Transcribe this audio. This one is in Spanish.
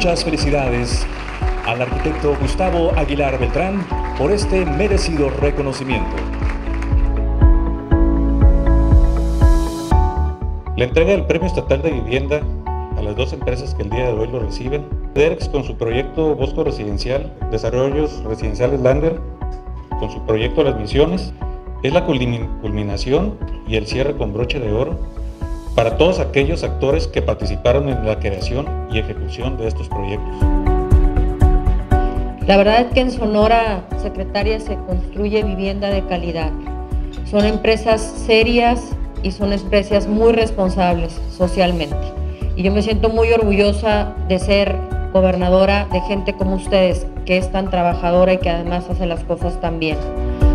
muchas felicidades al arquitecto Gustavo Aguilar Beltrán por este merecido reconocimiento. La entrega del Premio Estatal de Vivienda a las dos empresas que el día de hoy lo reciben: DERX con su proyecto Bosco Residencial, Desarrollos Residenciales Lander con su proyecto Las Misiones, es la culminación y el cierre con broche de oro para todos aquellos actores que participaron en la creación y ejecución de estos proyectos. La verdad es que en Sonora, secretaria, se construye vivienda de calidad. Son empresas serias y son empresas muy responsables socialmente. Y yo me siento muy orgullosa de ser gobernadora de gente como ustedes, que es tan trabajadora y que además hace las cosas tan bien.